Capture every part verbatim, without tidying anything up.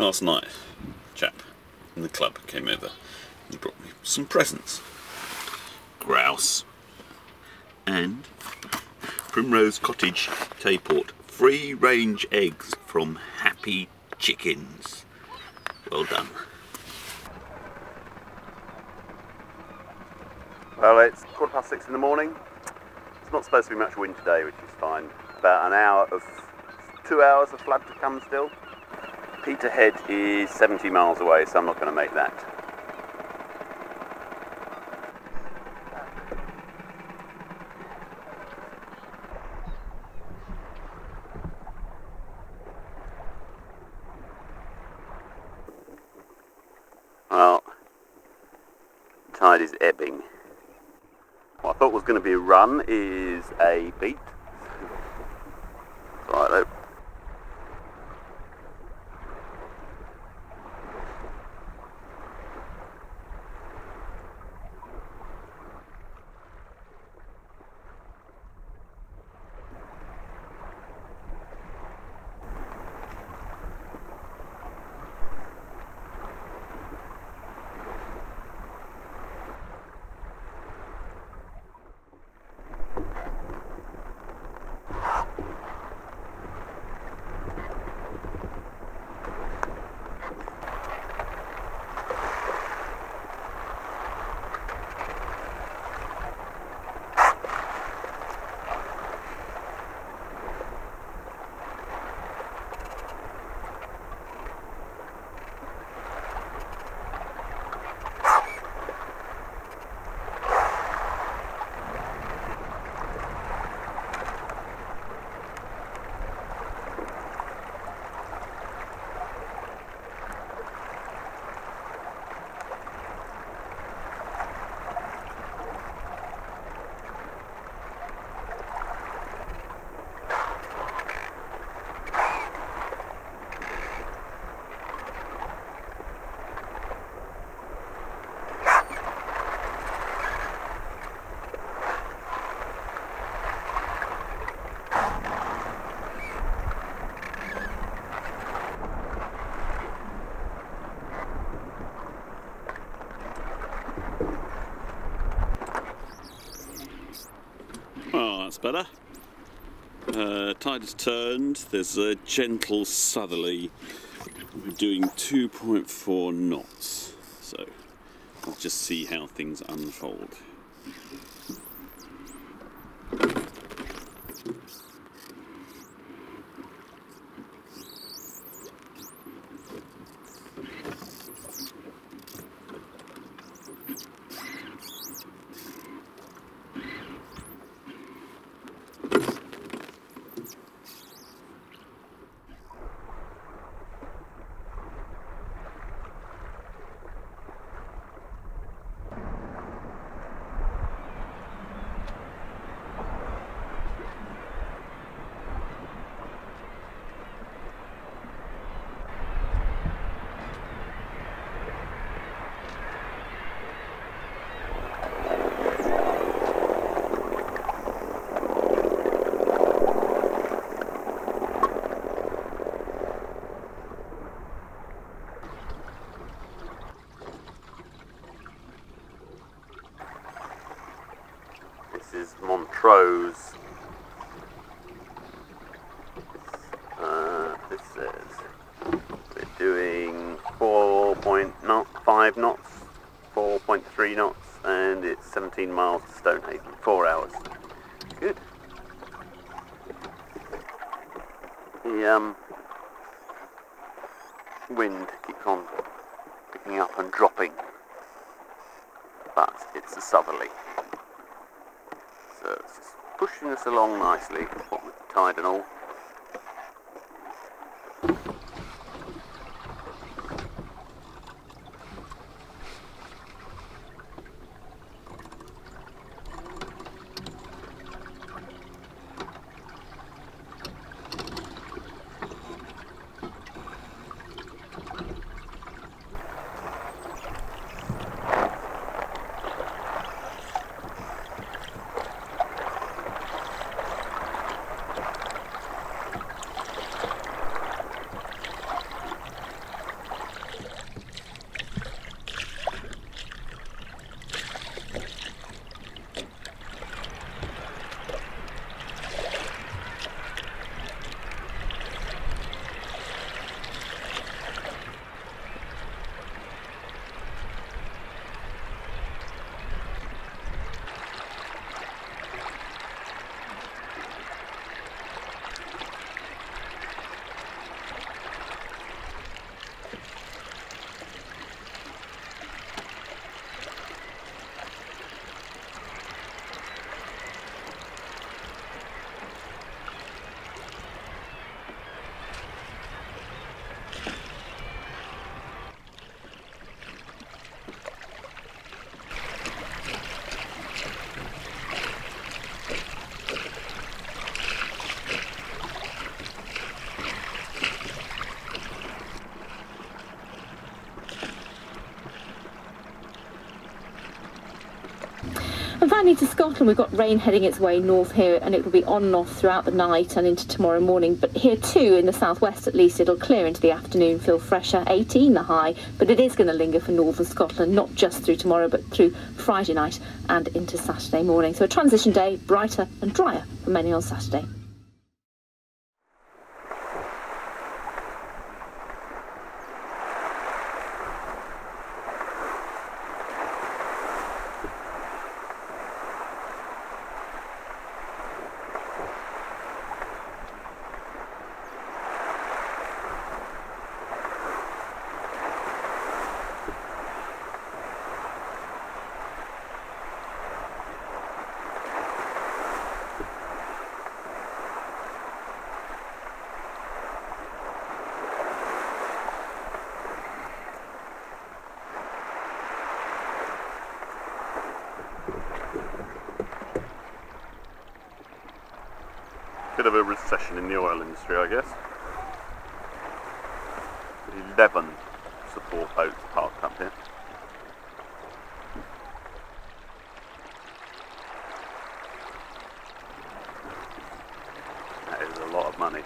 last night, a chap in the club came over and he brought me some presents. Grouse and Primrose Cottage Tayport free range eggs from Happy Chickens. Well done. Well, it's quarter past six in the morning. It's not supposed to be much wind today, which is fine. About an hour of, two hours of flood to come still. Peterhead is seventy miles away, so I'm not going to make that. Well, tide is ebbing. What I thought was going to be a run is a beat. It's alright though. Oh, that's better. Uh, tide has turned. There's a gentle southerly. We're doing two point four knots. So we'll just see how things unfold. This is Montrose. Uh, this says we're doing four point five knots, four point three knots, and it's seventeen miles to Stonehaven. Four hours. Good. The um, wind keeps on picking up and dropping, but it's a southerly. So it's just pushing us along nicely, what with the tide and all. down into Scotland, we've got rain heading its way north here, and it will be on and off throughout the night and into tomorrow morning. But here too, in the southwest at least, it'll clear into the afternoon, feel fresher, eighteen the high, but it is going to linger for northern Scotland, not just through tomorrow, but through Friday night and into Saturday morning. So a transition day, brighter and drier for many on Saturday. Bit of a recession in the oil industry, I guess. eleven support boats parked up here. That is a lot of money.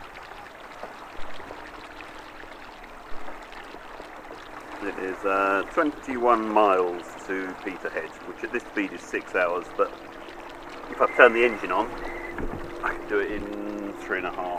It is uh, twenty-one miles to Peterhead, which at this speed is six hours, but if I turn the engine on, I can do it in three and a half.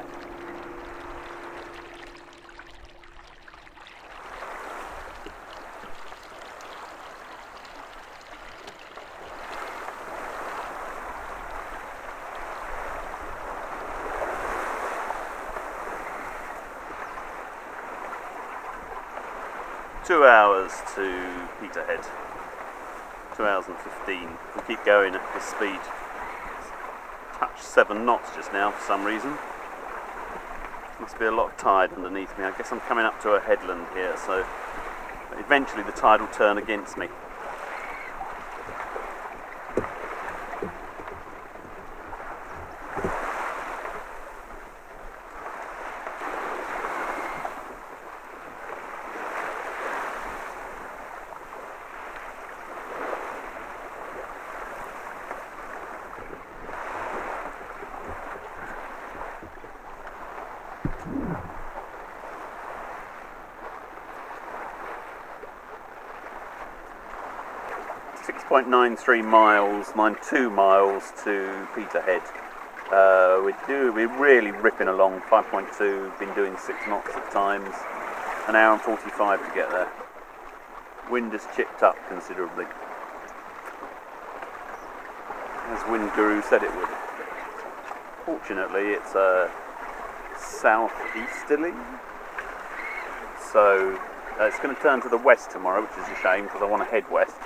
Two hours to Peterhead. Two hours and fifteen. If we keep going at this speed. Touch seven knots just now for some reason. Must be a lot of tide underneath me. I guess I'm coming up to a headland here, so eventually the tide will turn against me. six point nine three miles, nine two miles to Peterhead. Uh, we do, we're really ripping along, five point two, been doing six knots at times, an hour and forty-five to get there. Wind has chipped up considerably, as Wind Guru said it would. Fortunately it's uh, southeasterly, so uh, it's going to turn to the west tomorrow, which is a shame because I want to head west.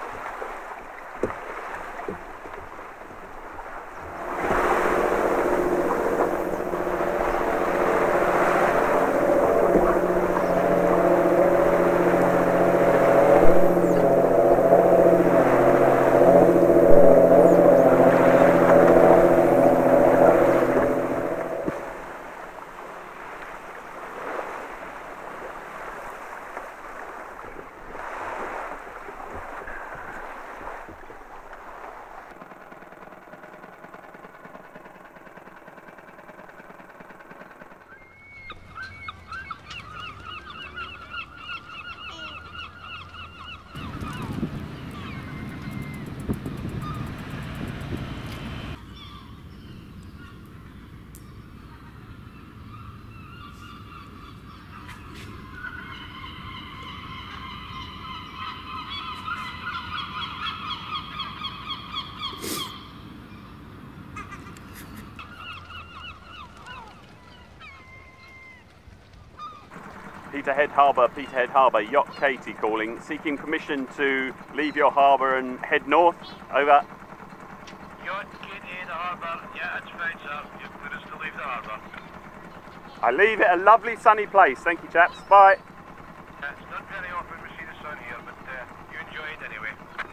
Peterhead Harbour, Peterhead Harbour, Yacht Katie calling, seeking permission to leave your harbour and head north. Over. Yacht Katie, the harbour, yeah, that's fine, sir. You've put us to leave the harbour. I leave it a lovely sunny place. Thank you, chaps. Bye. Yeah, it's not very often we see the sun here, but uh, you enjoy it anyway.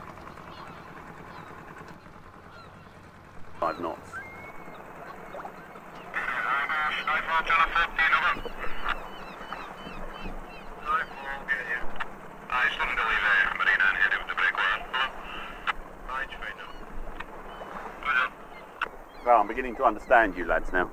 Five knots. Skyfall Channel fourteen, over. Skyfall, get you. I just wanted to leave a marina and head out with the breakwater. Right, fine now. Well, I'm beginning to understand you lads now.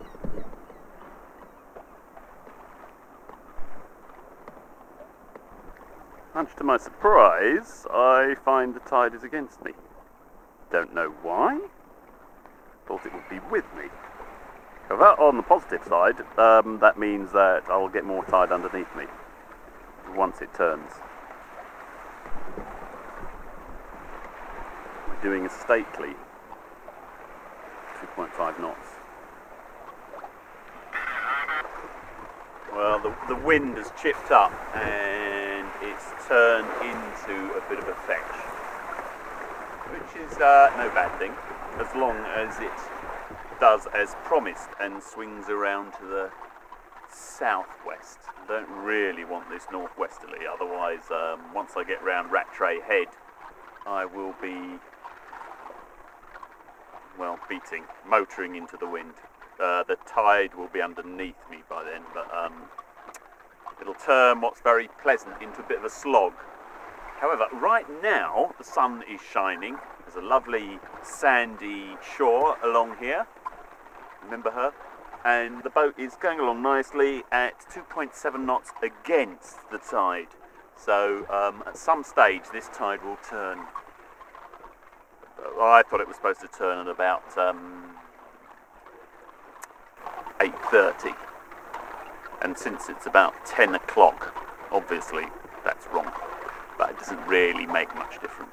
Much to my surprise, I find the tide is against me. Don't know why. Thought it would be with me. However, on the positive side, um, that means that I'll get more tide underneath me once it turns. We're doing a stately two point five knots. Well, the, the wind has chipped up and it's turned into a bit of a fetch, which is uh, no bad thing, as long as it does as promised and swings around to the southwest. I don't really want this northwesterly, otherwise um, once I get round Rattray Head I will be, well, beating, motoring into the wind. Uh, the tide will be underneath me by then, but um, it'll turn what's very pleasant into a bit of a slog. However, right now the sun is shining. There's a lovely sandy shore along here. Remember her? And the boat is going along nicely at two point seven knots against the tide. So um, at some stage this tide will turn. I thought it was supposed to turn at about um, eight thirty, and since it's about ten o'clock, obviously that's wrong, but it doesn't really make much difference.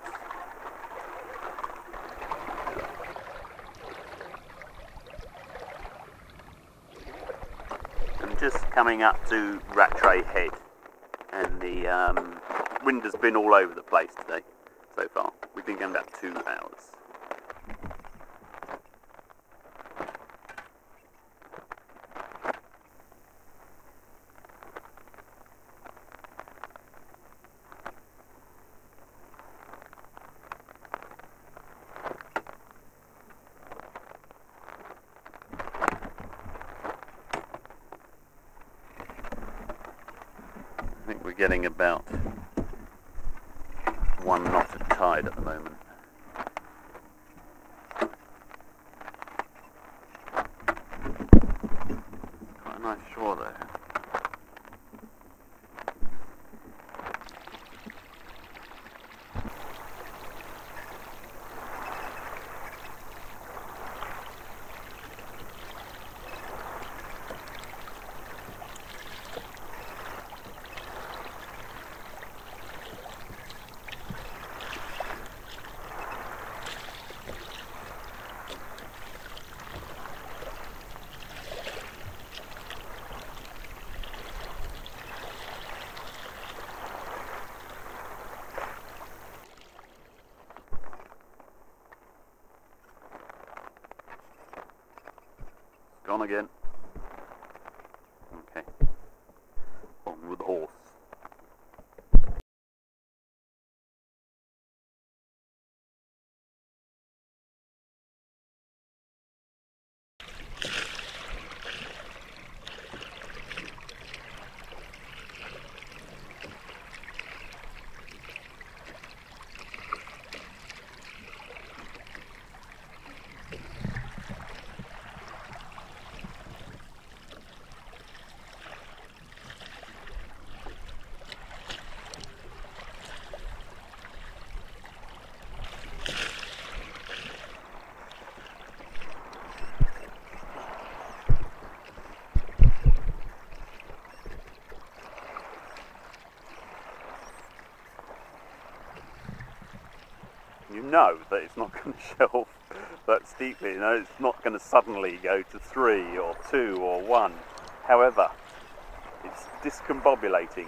I'm just coming up to Rattray Head, and the um, wind has been all over the place today so far. We've been going about two hours. I think we're getting about one knot of tide at the moment. Quite a nice shore there. Gone again. Okay. On with the horse. You know that it's not going to shelve that steeply, you know, it's not going to suddenly go to three or two or one. However, it's discombobulating.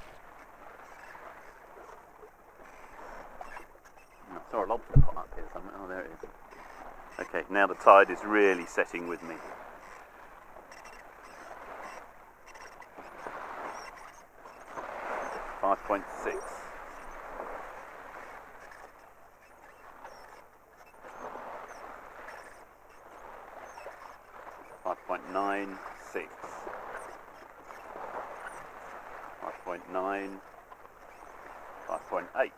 I saw a lobster pot up here somewhere. Oh, there it is. Okay, now the tide is really setting with me. five point six. five point nine six. five point nine. five point eight.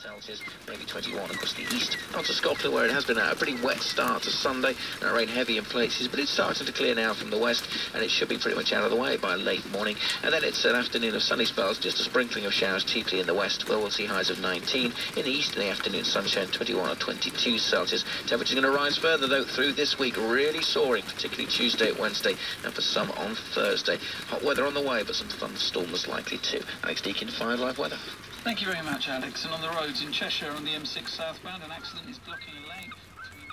Celsius, maybe twenty-one across the east. On to Scotland, where it has been a pretty wet start to Sunday. Now rain heavy in places, but it's starting to clear now from the west, and it should be pretty much out of the way by late morning. And then it's an afternoon of sunny spells, just a sprinkling of showers, chiefly in the west, where we'll see highs of nineteen. In the east, in the afternoon, sunshine, twenty-one or twenty-two Celsius. Temperature's going to rise further, though, through this week, really soaring, particularly Tuesday, Wednesday, and for some on Thursday. Hot weather on the way, but some thunderstorms likely too. Alex Deakin, five Live Weather. Thank you very much, Alex. And on the roads in Cheshire on the M six southbound, an accident is blocking a lane between